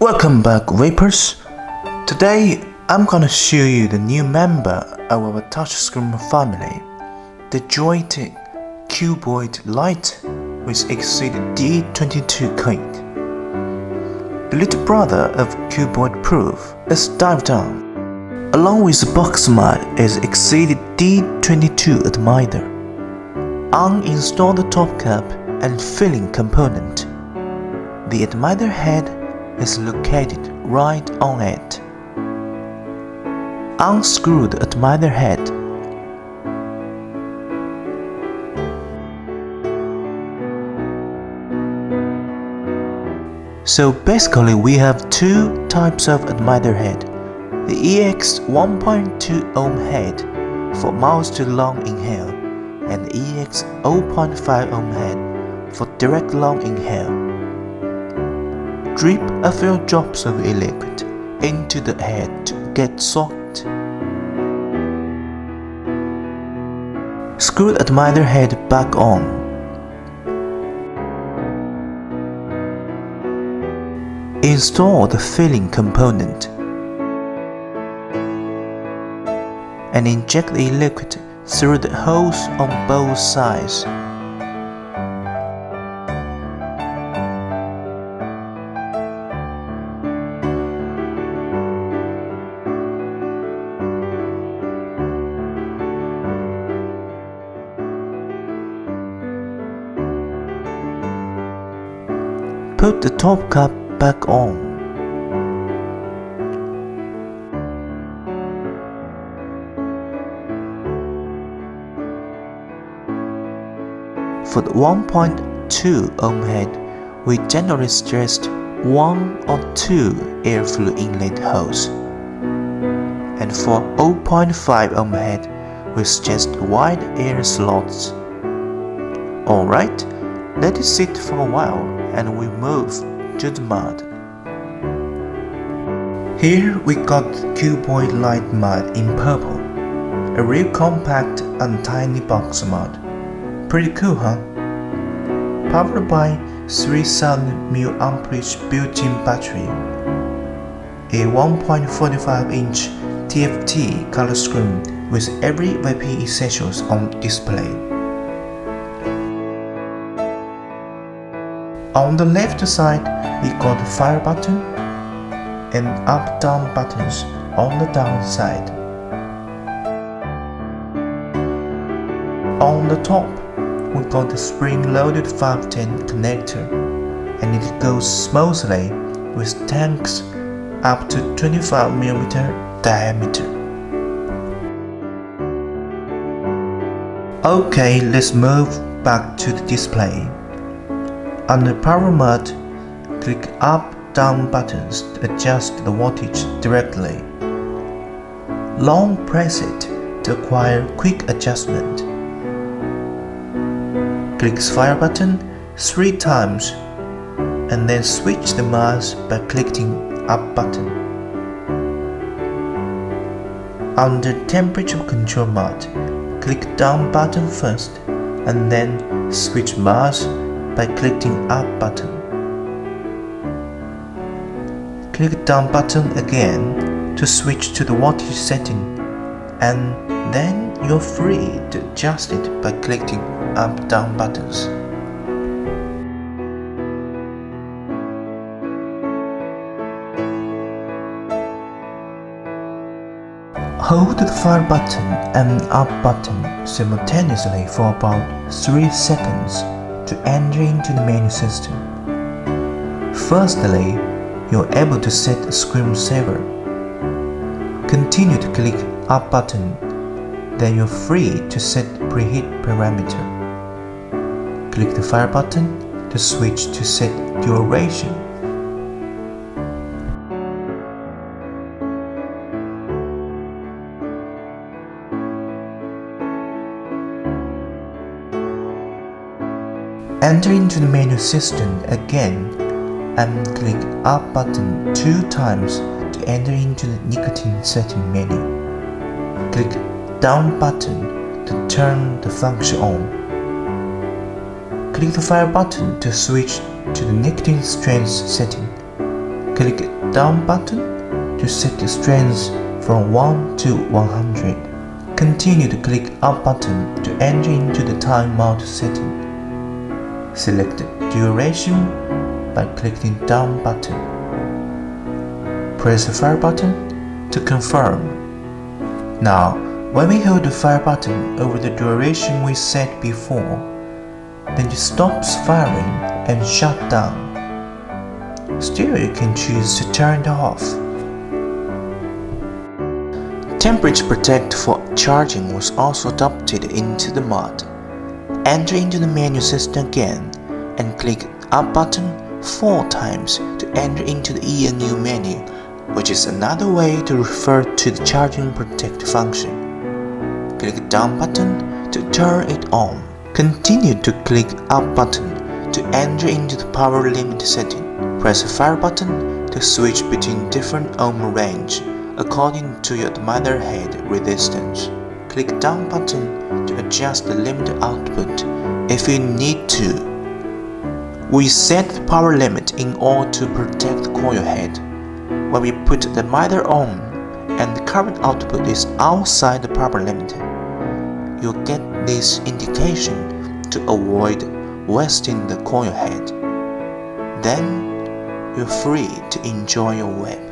Welcome back, vapers. Today I'm gonna show you the new member of our touchscreen family, the Joyetech CUBOID Lite with exquisite D22 coin. The little brother of CUBOID Proof is dived down. Along with the box mat is exquisite D22 atomizer. Uninstall the top cap and filling component. The atomizer head is located right on it. Unscrew the atomizer head. So basically we have two types of atomizer head. The EX 1.2 ohm head for mild to long inhale and the EX 0.5 ohm head for direct long inhale. Drip a few drops of e-liquid into the head to get soaked. Screw the atomizer head back on. Install the filling component and inject the liquid through the holes on both sides. Put the top cap back on. For the 1.2 ohm head, we generally suggest 1 or 2 airflow inlet holes. And for 0.5 ohm head, we suggest wide air slots. Alright, let it sit for a while and we move to the mat. Here we got CUBOID Lite mat in purple. A real compact and tiny box mat. Pretty cool, huh? Powered by 3000 mAh built-in battery. A 1.45-inch TFT color screen with every vaping essentials on display. On the left side, we got the fire button and up-down buttons on the down side. On the top, we got the spring-loaded 510 connector, and it goes smoothly with tanks up to 25mm diameter. Okay, let's move back to the display. On the power mat, click up-down buttons to adjust the voltage directly. Long press it to acquire quick adjustment. Click the fire button 3 times and then switch the mask by clicking up button. On the temperature control mat, click down button first and then switch mask by clicking up button. Click down button again to switch to the voltage setting, and then you're free to adjust it by clicking up down buttons. Hold the fire button and up button simultaneously for about 3 seconds to enter into the menu system. Firstly, you're able to set the screensaver. Continue to click up button, then you're free to set the preheat parameter. Click the fire button to switch to set duration. Enter into the menu system again and click up button 2 times to enter into the nicotine setting menu. Click down button to turn the function on. Click the fire button to switch to the nicotine strength setting. Click down button to set the strength from 1 to 100. Continue to click up button to enter into the timeout setting. Select the duration by clicking down button. Press the fire button to confirm. Now, when we hold the fire button over the duration we set before, then it stops firing and shut down. Still, you can choose to turn it off. Temperature protect for charging was also adopted into the mod. Enter into the menu system again and click up button 4 times to enter into the ENU menu, which is another way to refer to the charging protect function. Click down button to turn it on. Continue to click up button to enter into the power limit setting. Press the fire button to switch between different ohm range according to your atomizer head resistance. Click down button to adjust the limit output if you need to. We set the power limit in order to protect the coil head. When we put the atomizer on and the current output is outside the power limit, you'll get this indication to avoid wasting the coil head. Then you're free to enjoy your vape.